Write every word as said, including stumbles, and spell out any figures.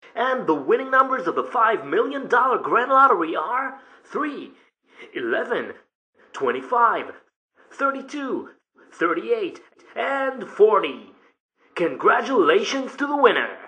And the winning numbers of the five million dollars Grand Lottery are three, eleven, twenty-five, thirty-two, thirty-eight, and forty. Congratulations to the winner!